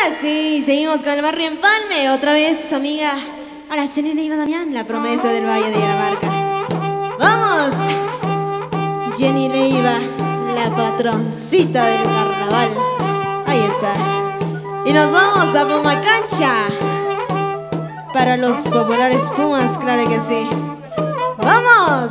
Ahora sí, seguimos con el barrio Empalme. Otra vez, amiga Araceli Leiva Damián, la promesa del Valle de Yanamarca. ¡Vamos! Jenny Leiva, la patroncita del carnaval. Ahí está. Y nos vamos a Pumacancha. Para los populares Pumas, claro que sí. ¡Vamos!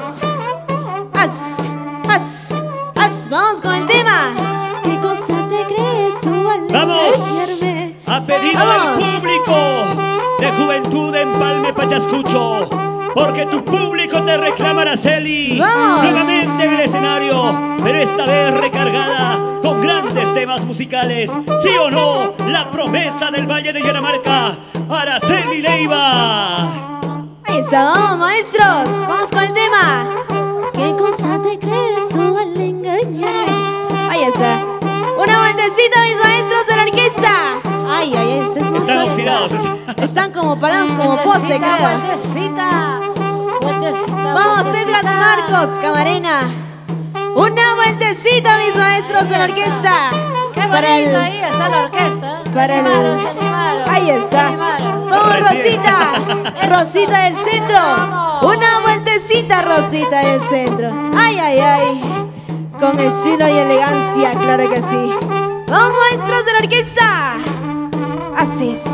Vamos con el tema. ¿Qué cosa te crees tú al engañarme? ¡Vamos! A pedido del público de Juventud de Empalme Pachascucho, porque tu público te reclama, Araceli. ¡Vamos! Nuevamente en el escenario, pero esta vez recargada con grandes temas musicales. ¿Sí o no? La promesa del Valle de Yanamarca, Araceli Leiva. Ahí está, vamos, maestros. Vamos con el tema. ¿Qué cosa te crees tú al engañarme? Ahí está. Una vueltecita, mis maestros de la orquesta. Ay, este es muy Están suave. oxidados. Están como parados como poste, creo. Vueltecita. Vamos, Edgar Marcos, Camarena. Una vueltecita, mis maestros de la orquesta. Qué Para bonito, el... ahí está la orquesta. Para el... Se animaron. Ahí está. Se animaron. Vamos, Recién. Rosita. Rosita del centro. Vamos. Una vueltecita, Rosita del centro. Ay, ay, ay. Con estilo y elegancia, claro que sí. Vamos, maestros de la orquesta. Así es.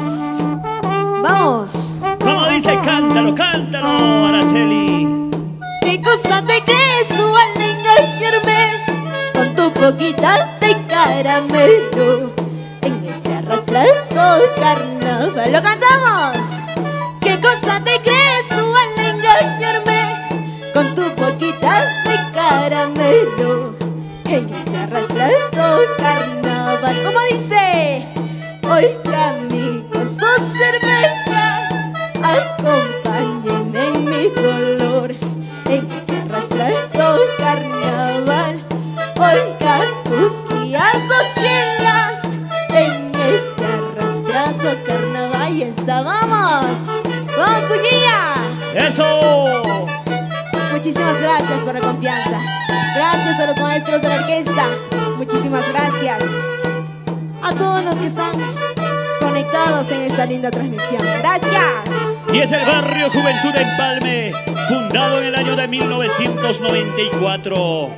Vamos. Como dice, cántalo, cántalo, Araceli. ¿Qué cosa te crees tú al engañarme? Con tu poquita de caramelo en este arrastrado carnaval. ¡Lo cantamos! ¿Qué cosa te crees tú al engañarme? Con tu poquita de caramelo en este arrastrado carnaval. ¿Cómo dice? Oiga, amigos, dos cervezas acompañen en mi dolor en este arrastrado carnaval. Oiga, tú guías dos chelas en este arrastrado carnaval. Ahí está, vamos. Vamos, tu guía. ¡Eso! Muchísimas gracias por la confianza. Gracias a los maestros de la orquesta. Muchísimas gracias a todos los que están conectados en esta linda transmisión. Gracias. Y es el barrio Juventud de Empalme, fundado en el año de 1994.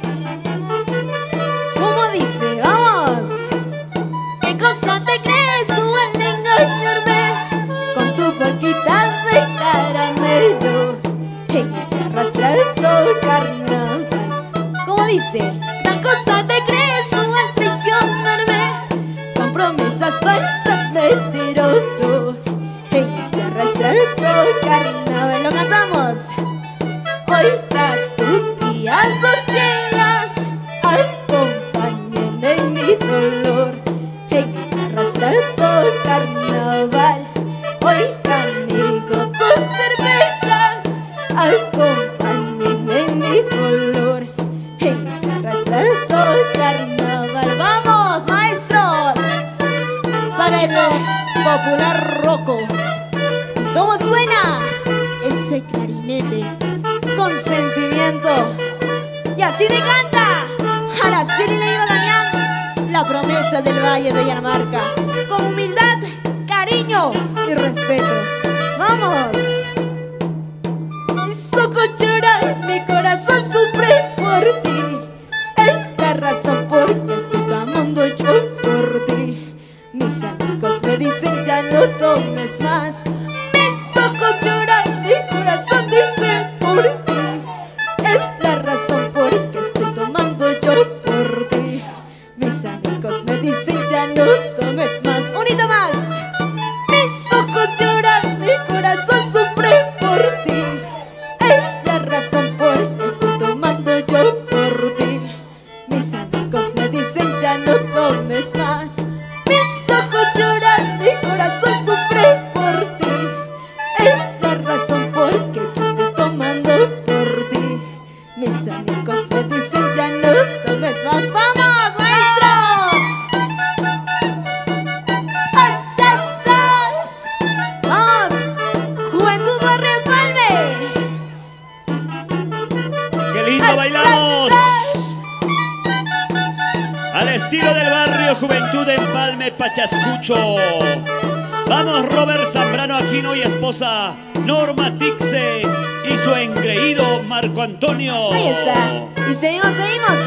¿Cómo dice? ¡Vamos! ¿Qué cosa te crees tú al engañarme? Con tu poquita de caramelo en este arrastrado carnaval. ¿Cómo dice? ¿Qué cosa te crees tú al traicionarme? Con promesas falsas, mentiroso en este arrastrado carnaval. Lo cantamos. Oiga, tú guías dos chelas acompañen en mi dolor en este arrastrado carnaval. Oiga, amigo, dos cervezas acompañen en mi dolor en este arrastrado carnaval. ¡Vamos, maestros! Para el popular roco. ¿Cómo suena ese clarinete con sentimiento? Y así te canta Araceli Leiva Damián, la promesa del Valle de Yanamarca, con humildad, cariño y respeto. ¡Vamos! Mis ojos lloran, mi corazón sufre por ti. Es la razón por que estoy tomando yo por ti. Mis amigos me dicen ya no tomes más. Mis ojos lloran, mi corazón dice por ti. Es la razón por que estoy tomando yo por ti. Mis amigos me dicen ya no tomes más. Unito más. Mis ojos lloran, mi corazón sufre por ti. Es la razón por que estoy tomando yo por ti. Mis amigos me dicen ya no tomes más. Mis ojos lloran, mi corazón sufre por ti. Pachascucho. Vamos, Robert Zambrano Aquino y esposa Norma Tixe y su engreído Marco Antonio. Ahí está. Y seguimos